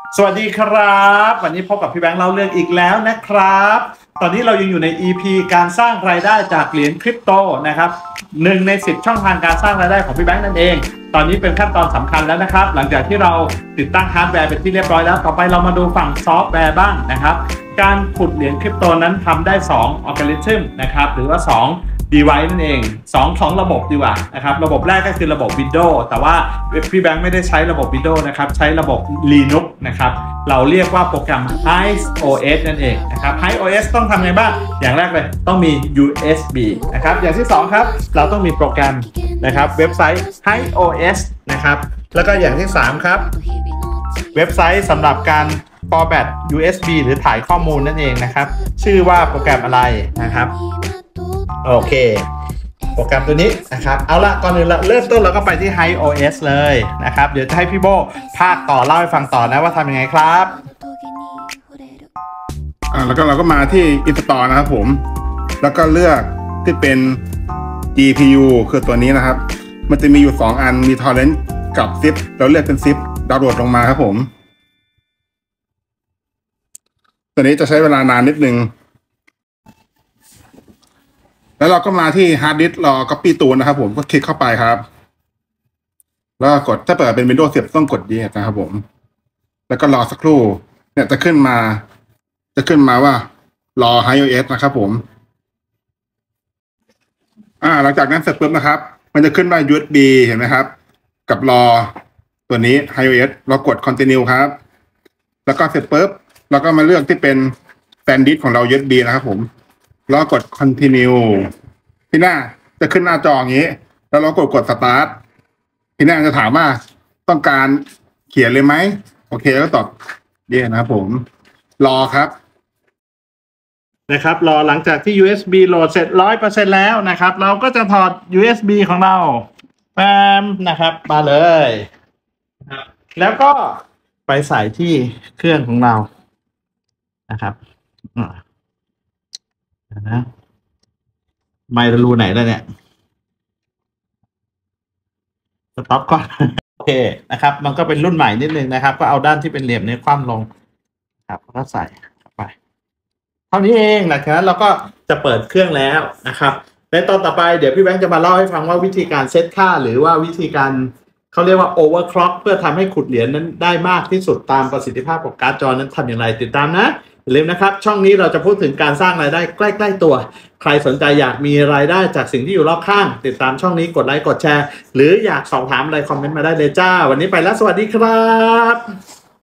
สวัสดีครับวันนี้พบกับพี่แบงค์เล่าเรื่องอีกแล้วนะครับตอนนี้เรายังอยู่ใน EP การสร้างรายได้จากเหรียญคริปโตนะครับ1 ใน 10ช่องทางการสร้างรายได้ของพี่แบงค์นั่นเองตอนนี้เป็นขั้นตอนสำคัญแล้วนะครับหลังจากที่เราติดตั้งฮาร์ดแวร์เป็นที่เรียบร้อยแล้วต่อไปเรามาดูฝั่งซอฟต์แวร์บ้างนะครับการขุดเหรียญคริปโตนั้นทำได้2อัลกอริทึมนะครับหรือว่า2device นั่นเอง2ระบบดีกว่านะครับระบบแรกก็คือระบบ Windows แต่ว่าพี่แบงค์ไม่ได้ใช้ระบบ Windows นะครับใช้ระบบ Linux นะครับเราเรียกว่าโปรแกรม HiOS นั่นเองนะครับ HiOS ต้องทำไงบ้างอย่างแรกเลยต้องมี USB นะครับอย่างที่2ครับเราต้องมีโปรแกรมนะครับเว็บไซต์ HiOS นะครับแล้วก็อย่างที่3ครับเว็บไซต์สำหรับการ format USB หรือถ่ายข้อมูลนั่นเองนะครับชื่อว่าโปรแกรมอะไรนะครับโอเคโปรแกรมตัวนี้นะครับเอาละก่อนอื่นเริ่มต้นเราก็ไปที่ HiOS เลยนะครับเดี๋ยวจะให้พี่โบภาคต่อเล่าให้ฟังต่อนะว่าทำยังไงครับแล้วก็เราก็มาที่ Install นะครับผมแล้วก็เลือกที่เป็น GPU คือตัวนี้นะครับมันจะมีอยู่2อันมี Torrent กับ Zip เราเลือกเป็น Zip ดาวน์โหลดลงมาครับผมตัวนี้จะใช้เวลานานนิดนึงแล้วเราก็มาที่ฮาร์ดดิสก์รอ Copy ตัวนะครับผมก็คลิกเข้าไปครับแล้วกดถ้าเปิดเป็น Windows 10ต้องกด Yes นะครับผมแล้วก็รอสักครู่เนี่ยจะขึ้นมาว่ารอ HiOS นะครับผมหลังจากนั้นเสร็จปุ๊บนะครับมันจะขึ้นว่า USB เห็นไหมครับกับรอตัวนี้ HiOS เรากด Continue ครับแล้วก็เสร็จปุ๊บเราก็มาเลือกที่เป็น SanDisk ของเรา USB นะครับผมแล้วกด continue ที่หน้าจะขึ้นหน้าจออย่างนี้แล้วเรากด start ที่หน้าจะถามว่าต้องการเขียนเลยไหมโอเคก็ตอบเย้นะครับผมรอครับนะครับรอหลังจากที่ USB โหลดเสร็จ 100% แล้วนะครับเราก็จะถอด USB ของเราแปมนะครับมาเลยแล้วก็ไปใส่ที่เครื่องของเรานะครับนะไมค์รูไหนแล้วเนี่ยสต็อปก่อนโอเคนะครับมันก็เป็นรุ่นใหม่นิดนึงนะครับก็เอาด้านที่เป็นเหลี่ยมนี้คว่ำลงครับก็ใส่เข้าไปเท่านี้เองนะครับเราก็จะเปิดเครื่องแล้วนะครับในตอนต่อไปเดี๋ยวพี่แบงค์จะมาเล่าให้ฟังว่าวิธีการเซตค่าหรือว่าวิธีการเขาเรียกว่า overclock เพื่อทำให้ขุดเหรียญนั้นได้มากที่สุดตามประสิทธิภาพของการ์ดจอนั้นทำอย่างไรติดตามนะอย่าลืมนะครับช่องนี้เราจะพูดถึงการสร้างรายได้ใกล้ๆตัวใครสนใจอยากมีรายได้จากสิ่งที่อยู่รอบข้างติดตามช่องนี้กดไลค์กดแชร์หรืออยากสอบถามอะไรคอมเมนต์มาได้เลยจ้าวันนี้ไปแล้วสวัสดีครับ